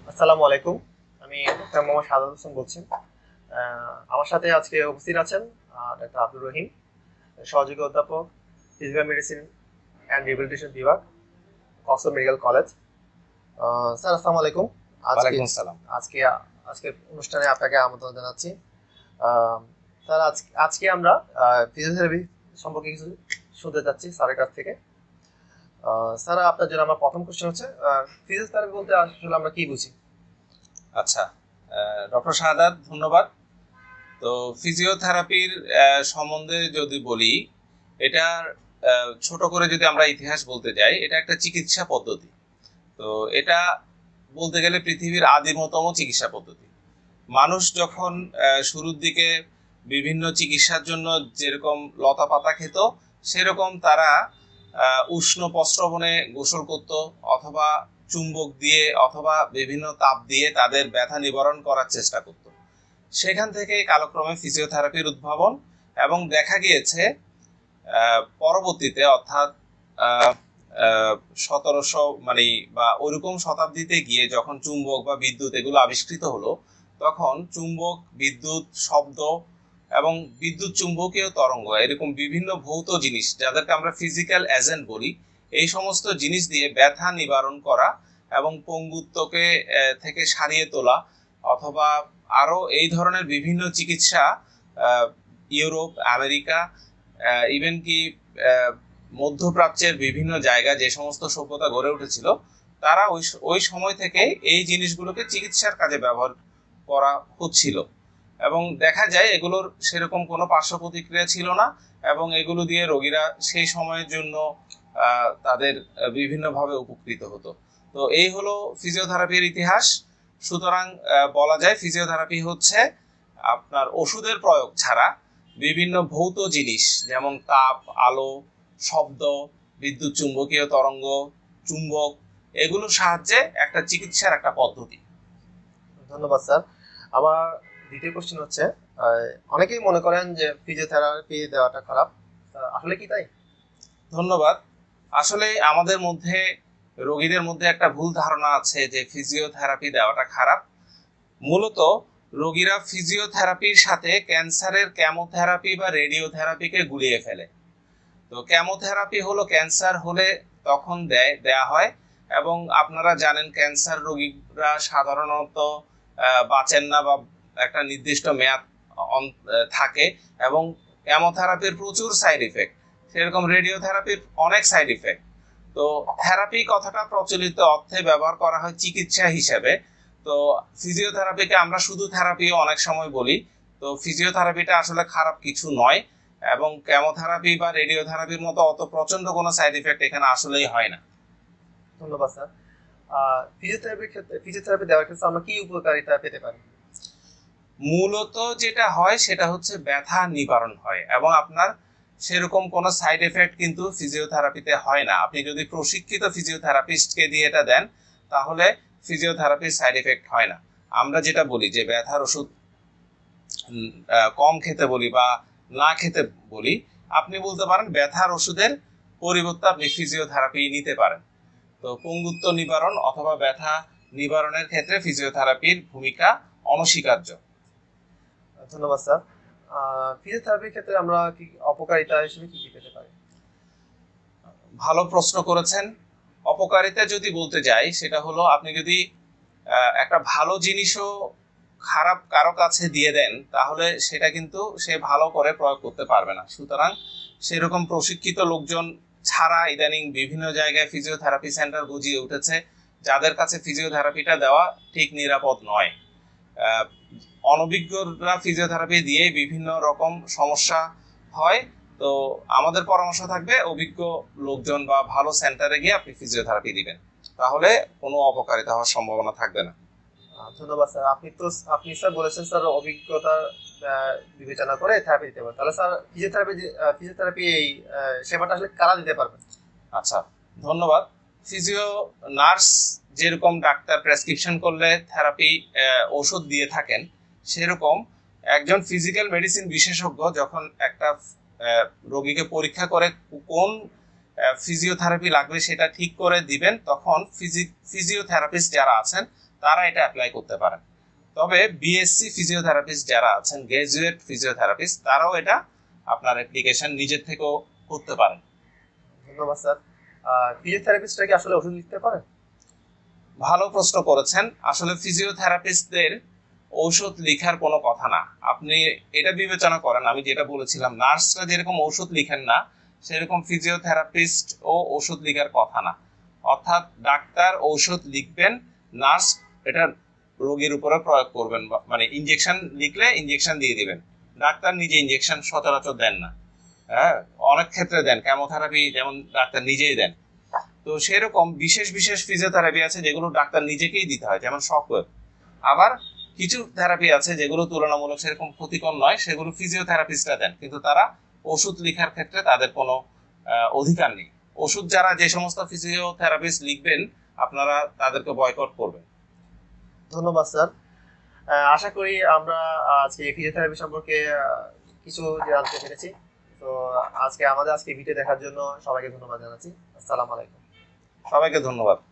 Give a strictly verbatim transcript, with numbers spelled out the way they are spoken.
আসসালামু আলাইকুম। আমি ডক্টর মোহাম্মদ সাদাত হোসেন বলছি। আহ, আমার সাথে আজকে উপস্থিত আছেন ডক্টর আব্দুর রহিম, সহযোগী অধ্যাপক, ফিজিক্যাল মেডিসিন অ্যান্ড রিহ্যাবিলিটেশন বিভাগ, কক্সফোর্ড মেডিকেল কলেজ। আহ, স্যার আসসালামু আলাইকুম। আজকে ওয়ালাইকুম আসসালাম। আজকে আজকের অনুষ্ঠানে আপনাকে আমন্ত্রণ জানাচ্ছি। আহ, স্যার আজকে আজকে আমরা ফিজিওথেরাপি সম্পর্কে কিছু শুনতে চাচ্ছি স্যারের কাছ থেকে। আহ, স্যার আপনার জন্য আমার প্রথম কোশ্চেন হচ্ছে ফিজিওথেরাপি বলতে আসলে আমরা কি বুঝি? আচ্ছা, ডক্টর শাহাদাত ধন্যবাদ। তো ফিজিওথেরাপির সম্বন্ধে যদি বলি, এটার আহ, ছোট করে যদি আমরা ইতিহাস বলতে যাই, এটা একটা চিকিৎসা পদ্ধতি। তো এটা বলতে গেলে পৃথিবীর আদিমতম চিকিৎসা পদ্ধতি। মানুষ যখন আহ, শুরুর দিকে বিভিন্ন চিকিৎসার জন্য যেরকম লতা পাতা খেত, সেরকম তারা আহ, উষ্ণ প্রস্রবণে গোসল করত, অথবা চুম্বক দিয়ে অথবা বিভিন্ন তাপ দিয়ে তাদের ব্যথা নিবারণ করার চেষ্টা করত। সেখান থেকে কালক্রমে ফিজিওথেরাপির উদ্ভাবন, এবং দেখা গিয়েছে আহ, পরবর্তীতে অর্থাৎ সতেরোশো মানে বা ওইরকম শতাব্দীতে গিয়ে যখন চুম্বক বা বিদ্যুৎ এগুলো আবিষ্কৃত হলো, তখন চুম্বক, বিদ্যুৎ, শব্দ এবং বিদ্যুৎ চুম্বকীয় তরঙ্গ এরকম বিভিন্ন ভৌত জিনিস, যাদেরকে আমরা ফিজিক্যাল এজেন্ট বলি, এই সমস্ত জিনিস দিয়ে ব্যথা নিবারণ করা এবং পঙ্গুত্বকে আহ, থেকে সারিয়ে তোলা, অথবা আরো এই ধরনের বিভিন্ন চিকিৎসা আহ, ইউরোপ, আমেরিকা, ইভেন কি আহ, মধ্যপ্রাচ্যের বিভিন্ন জায়গা যে সমস্ত সভ্যতা গড়ে উঠেছিল, তারা ওই ওই সময় থেকে এই জিনিসগুলোকে চিকিৎসার কাজে ব্যবহার করা হচ্ছিল। এবং দেখা যায় এগুলোর সেরকম কোনো পার্শ্ব প্রতিক্রিয়া ছিল না, এবং এগুলো দিয়ে রোগীরা সেই সময়ের জন্য আহ, তাদের বিভিন্নভাবে উপকৃত হতো। তো এই হলো ফিজিওথেরাপির ইতিহাস। সুতরাং আহ, বলা যায় ফিজিওথেরাপি হচ্ছে আপনার ওষুধের প্রয়োগ ছাড়া বিভিন্ন ভৌত জিনিস, যেমন তাপ, আলো, শব্দ, বিদ্যুৎ চুম্বকীয় তরঙ্গ, চুম্বক, এগুলোর সাহায্যে একটা চিকিৎসার একটা পদ্ধতি। ধন্যবাদ স্যার। আমার দ্বিতীয় কোশ্চেন হচ্ছে, আহ, অনেকেই মনে করেন যে ফিজিওথেরাপি দেওয়াটা খারাপ, তা আসলে কি তাই? ধন্যবাদ। আসলে আমাদের মধ্যে, রোগীদের মধ্যে একটা ভুল ধারণা আছে যে ফিজিওথেরাপি দেওয়াটা খারাপ। মূলত রোগীরা ফিজিওথেরাপির সাথে ক্যান্সারের কেমোথেরাপি বা রেডিওথেরাপিকে গুলিয়ে ফেলে। তো কেমোথেরাপি হলো ক্যান্সার হলে তখন দেয় দেয়া হয়, এবং আপনারা জানেন ক্যান্সার রোগীরা সাধারণত আহ, বাঁচেন না, বা একটা নির্দিষ্ট মেয়াদ অন- আহ, থাকে, এবং কেমোথেরাপির প্রচুর সাইড ইফেক্ট, সেরকম রেডিওথেরাপির অনেক সাইড ইফেক্ট। তো থেরাপি কথাটা প্রচলিত অর্থে ব্যবহার করা হয় চিকিৎসা হিসেবে। তো ফিজিওথেরাপিকে আমরা শুধু থেরাপিও অনেক সময় বলি। তো ফিজিওথেরাপিটা আসলে খারাপ কিছু নয়, এবং কেমোথেরাপি বা রেডিওথেরাপির মতো অত প্রচন্ড কোনো সাইড ইফেক্ট এখানে আসলেই হয় না। ধন্যবাদ স্যার। ফিজিওথেরাপির ক্ষেত্রে ফিজিওথেরাপি দেওয়ার ক্ষেত্রে আমরা কি উপকারিতা পেতে পারি? মূলত যেটা হয় সেটা হচ্ছে ব্যথা নিবারণ হয়, এবং আপনার সেরকম কোনো সাইড এফেক্ট কিন্তু ফিজিওথেরাপিতে হয় না। আপনি যদি প্রশিক্ষিত ফিজিওথেরাপিস্টকে দিয়ে এটা দেন, তাহলে ফিজিওথেরাপির সাইড এফেক্ট হয় না। আমরা যেটা বলি যে ব্যথার ওষুধ উম, আহ, কম খেতে বলি বা না খেতে বলি, আপনি বলতে পারেন ব্যথার ওষুধের পরিবর্তে আপনি ফিজিওথেরাপি নিতে পারেন। তো পঙ্গুত্ব নিবারণ অথবা ব্যথা নিবারণের ক্ষেত্রে ফিজিওথেরাপির ভূমিকা অনস্বীকার্য। ধন্যবাদ স্যার। ফিজিওথেরাপির ক্ষেত্রে আমরা কি অপকারিতা হিসেবে কি কি পেতে পারি? ভালো প্রশ্ন করেছেন। অপকারিতা যদি বলতে যাই, সেটা হলো আপনি যদি আহ, একটা ভালো জিনিসও খারাপ কারো কাছে দিয়ে দেন, তাহলে সেটা কিন্তু সে ভালো করে প্রয়োগ করতে পারবে না। সুতরাং সেরকম প্রশিক্ষিত লোকজন ছাড়া ইদানিং বিভিন্ন জায়গায় ফিজিওথেরাপি সেন্টার গজিয়ে উঠেছে, যাদের কাছে ফিজিওথেরাপিটা দেওয়া ঠিক নিরাপদ নয়। আহ, অনভিজ্ঞরা ফিজিওথেরাপি দিয়ে বিভিন্ন রকম সমস্যা হয়। তো আমাদের পরামর্শ থাকবে অভিজ্ঞ লোকজন বা ভালো সেন্টারে গিয়ে আপনি ফিজিওথেরাপি দিবেন, তাহলে কোনো অপকারিতা হওয়ার সম্ভাবনা থাকবে না। আহ, ধন্যবাদ স্যার। আপনি তো আপনি স্যার বলেছেন স্যার অভিজ্ঞতা আহ, বিবেচনা করে থেরাপি দিতে পারেন, তাহলে স্যার ফিজিওথেরাপি ফিজিওথেরাপি এই আহ, সেবাটা আসলে কারা দিতে পারবেন? আচ্ছা, ধন্যবাদ। ফিজিও নার্স যেরকম ডাক্তার প্রেসক্রিপশন করলে থেরাপি ওষুধ দিয়ে থাকেন, সেরকম একজন ফিজিক্যাল মেডিসিন বিশেষজ্ঞ যখন একটা আহ, রোগীকে পরীক্ষা করে কোন ফিজিওথেরাপি লাগবে সেটা ঠিক করে দিবেন, তখন ফিজিওথেরাপিস্ট যারা আছেন তারা এটা অ্যাপ্লাই করতে পারেন। তবে বিএসসি ফিজিওথেরাপিস্ট যারা আছেন, গ্র্যাজুয়েট ফিজিওথেরাপিস্ট, তারাও এটা আপনার অ্যাপ্লিকেশন নিজের থেকেও করতে পারেন। ধন্যবাদ স্যার। ফিজিওথেরাপিস্টরা কি আসলে ওষুধ লিখতে পারে? ভালো প্রশ্ন করেছেন। আসলে ফিজিওথেরাপিস্টদের ঔষধ লেখার কোনো কথা না। আপনি এটা বিবেচনা করেন, আমি যেটা বলেছিলাম, নার্সরা যেরকম ওষুধ লিখেন না, সেরকম ফিজিওথেরাপিস্ট ও ওষুধ লেখার কথা না। অর্থাৎ ডাক্তার ঔষধ লিখবেন, নার্স এটা রোগীর উপরে প্রয়োগ করবেন, মানে ইনজেকশন লিখলে ইনজেকশন দিয়ে দিবেন। ডাক্তার নিজে ইনজেকশন সচরাচর দেন না, হ্যাঁ অনেক ক্ষেত্রে দেন, কেমোথেরাপি যেমন ডাক্তার নিজেই দেন। তো সেরকম বিশেষ বিশেষ ফিজিওথেরাপি আছে যেগুলো ডাক্তার নিজেকেই দিতে হয়, যেমন শকওয়েভ। আবার কিছু থেরাপি আছে যেগুলো তুলনামূলক সেরকম ক্ষতিকর নয়, সেগুলো ফিজিওথেরাপিস্টরা দেন, কিন্তু তারা ওষুধ লেখার ক্ষেত্রে তাদের কোনো অধিকার নেই। ওষুধ যারা যে সমস্ত ফিজিওথেরাপিস্ট লিখবেন, আপনারা তাদেরকে বয়কট করবেন। ধন্যবাদ স্যার। আশা করি আমরা আজকে ফিজিওথেরাপি সম্পর্কে কিছু জানতে পেরেছি। তো আজকে আমাদের আজকে ভিডিও দেখার জন্য সবাইকে ধন্যবাদ জানাচ্ছি। আসসালামু আলাইকুম। সবাইকে ধন্যবাদ।